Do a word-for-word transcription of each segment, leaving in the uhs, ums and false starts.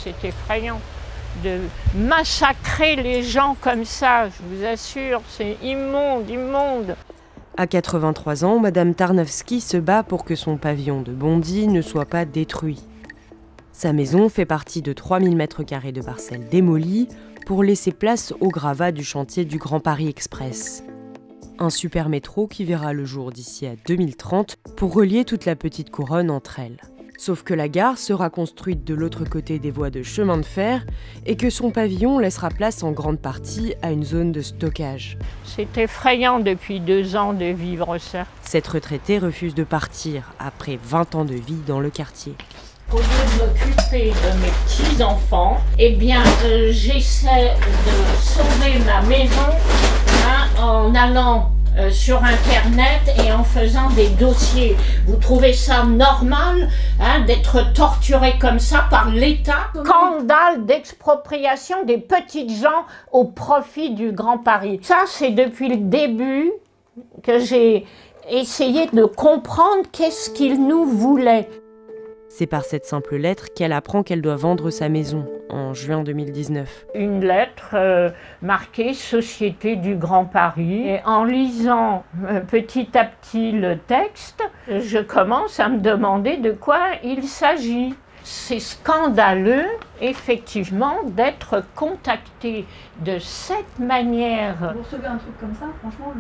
c'est effrayant de massacrer les gens comme ça, je vous assure, c'est immonde, immonde. À quatre-vingt-trois ans, Madame Tarnowski se bat pour que son pavillon de Bondy ne soit pas détruit. Sa maison fait partie de trois mille mètres carrés de parcelles démolies pour laisser place au gravat du chantier du Grand Paris Express. Un super métro qui verra le jour d'ici à deux mille trente pour relier toute la petite couronne entre elles. Sauf que la gare sera construite de l'autre côté des voies de chemin de fer et que son pavillon laissera place en grande partie à une zone de stockage. C'est effrayant depuis deux ans de vivre ça. Cette retraitée refuse de partir après vingt ans de vie dans le quartier. Au lieu de m'occuper de mes petits-enfants, eh bien, euh, j'essaie de sauver ma maison hein, en allant euh, sur Internet et en faisant des dossiers. Vous trouvez ça normal hein, d'être torturé comme ça par l'État? Scandale d'expropriation des petites gens au profit du Grand Paris. Ça, c'est depuis le début que j'ai essayé de comprendre qu'est-ce qu'ils nous voulaient. C'est par cette simple lettre qu'elle apprend qu'elle doit vendre sa maison, en juin deux mille dix-neuf. Une lettre euh, marquée « Société du Grand Paris ». Et en lisant euh, petit à petit le texte, je commence à me demander de quoi il s'agit. C'est scandaleux, effectivement, d'être contacté de cette manière. Vous recevez un truc comme ça, franchement,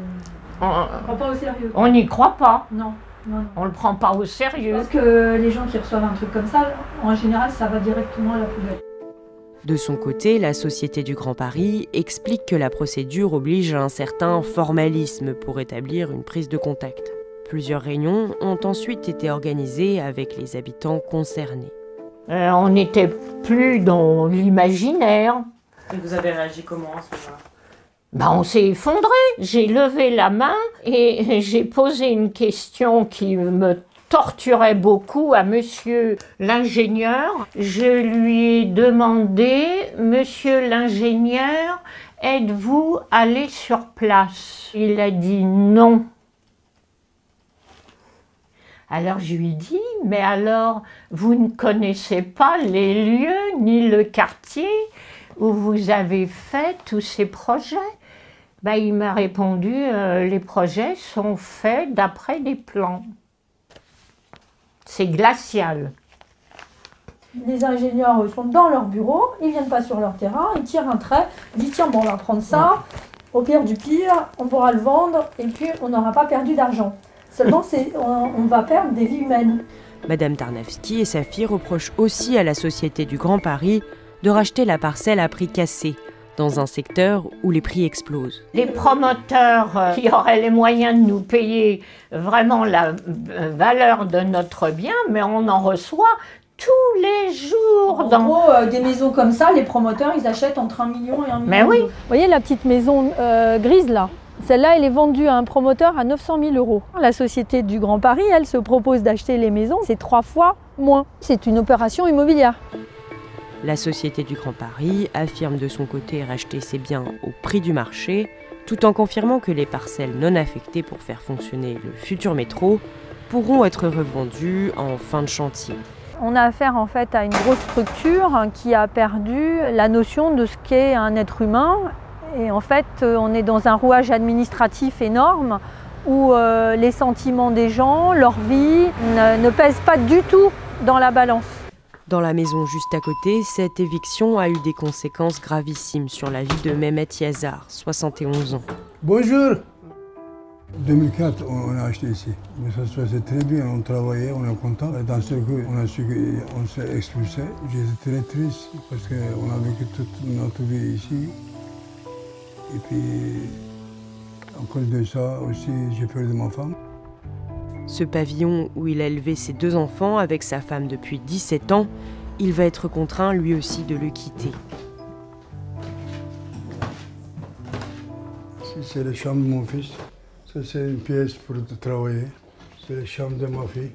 on ne croit pas au sérieux. On n'y croit pas. Non. Non, non. On ne le prend pas au sérieux. Parce que les gens qui reçoivent un truc comme ça, en général, ça va directement à la poubelle. De son côté, la Société du Grand Paris explique que la procédure oblige à un certain formalisme pour établir une prise de contact. Plusieurs réunions ont ensuite été organisées avec les habitants concernés. Euh, on n'était plus dans l'imaginaire. Et vous avez réagi comment à ce moment-là ? Ben, on s'est effondré. J'ai levé la main et j'ai posé une question qui me torturait beaucoup à monsieur l'ingénieur. Je lui ai demandé, monsieur l'ingénieur, êtes-vous allé sur place? Il a dit non. Alors je lui ai dit, mais alors vous ne connaissez pas les lieux ni le quartier où vous avez fait tous ces projets? Ben, il m'a répondu, euh, les projets sont faits d'après des plans. C'est glacial. Les ingénieurs sont dans leur bureau, ils ne viennent pas sur leur terrain, ils tirent un trait, ils disent tiens bon on va prendre ça, au pire du pire, on pourra le vendre et puis on n'aura pas perdu d'argent. Seulement on, on va perdre des vies humaines. Madame Tarnowski et sa fille reprochent aussi à la Société du Grand Paris de racheter la parcelle à prix cassé, dans un secteur où les prix explosent. Les promoteurs qui auraient les moyens de nous payer vraiment la valeur de notre bien, mais on en reçoit tous les jours. En dans... gros, euh, des maisons comme ça, les promoteurs, ils achètent entre un million et un million. Mais oui. Vous voyez la petite maison euh, grise là? Celle-là, elle est vendue à un promoteur à neuf cent mille euros. La Société du Grand Paris, elle se propose d'acheter les maisons, c'est trois fois moins. C'est une opération immobilière. La Société du Grand Paris affirme de son côté racheter ses biens au prix du marché, tout en confirmant que les parcelles non affectées pour faire fonctionner le futur métro pourront être revendues en fin de chantier. On a affaire en fait à une grosse structure qui a perdu la notion de ce qu'est un être humain. Et en fait, on est dans un rouage administratif énorme où euh, les sentiments des gens, leur vie, ne, ne pèsent pas du tout dans la balance. Dans la maison juste à côté, cette éviction a eu des conséquences gravissimes sur la vie de Mehmet Yazar, soixante et onze ans. Bonjour. deux mille quatre, on a acheté ici. Mais ça se passait très bien, on travaillait, on est content. Dans ce coup, on a su qu'on s'est expulsé. J'étais très triste parce qu'on a vécu toute notre vie ici. Et puis, à cause de ça aussi, j'ai perdu ma femme. Ce pavillon où il a élevé ses deux enfants avec sa femme depuis dix-sept ans, il va être contraint lui aussi de le quitter. C'est la chambre de mon fils. Ça, c'est une pièce pour travailler. C'est la chambre de ma fille.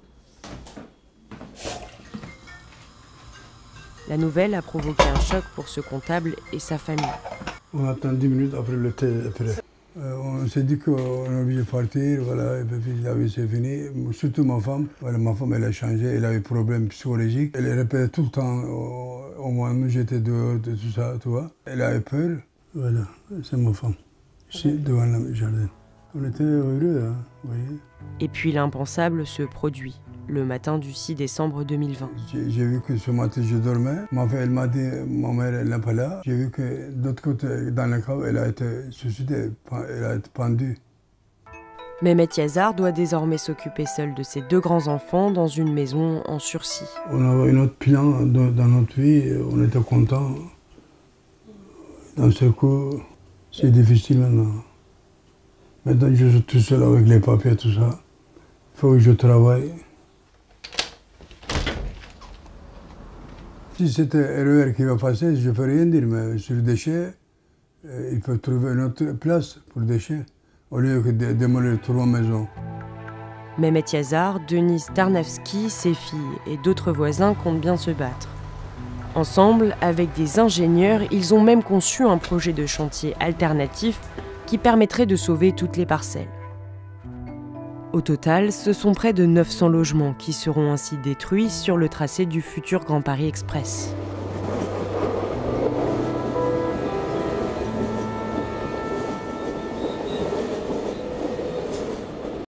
La nouvelle a provoqué un choc pour ce comptable et sa famille. On attend dix minutes après le thé. Après. Euh, on s'est dit qu'on est obligé de partir, voilà, et puis la vie c'est fini. Surtout ma femme, voilà, ma femme elle a changé, elle avait des problèmes psychologiques. Elle répétait tout le temps, au, au moins nous j'étais dehors, de tout ça, tu vois. Elle avait peur, voilà, c'est ma femme, ici devant le jardin. On était heureux, hein, vous voyez. Et puis l'impensable se produit, le matin du six décembre deux mille vingt. J'ai vu que ce matin je dormais, ma fille elle m'a dit, ma mère elle n'est pas là. J'ai vu que de l'autre côté, dans la cave, elle a été suicidée, elle a été pendue. Mehmet Yazar doit désormais s'occuper seul de ses deux grands-enfants dans une maison en sursis. On avait un autre plan dans notre vie, on était contents. Dans ce coup, c'est difficile maintenant. Maintenant, je suis tout seul avec les papiers et tout ça. Il faut que je travaille. Si c'était R E R qui va passer, je ne peux rien dire, mais sur les déchets, il faut trouver une autre place pour les déchets, au lieu de démolir trois maisons. Mehmet Yazar, Denise Tarnavski, ses filles et d'autres voisins comptent bien se battre. Ensemble, avec des ingénieurs, ils ont même conçu un projet de chantier alternatif qui permettrait de sauver toutes les parcelles. Au total, ce sont près de neuf cents logements qui seront ainsi détruits sur le tracé du futur Grand Paris Express.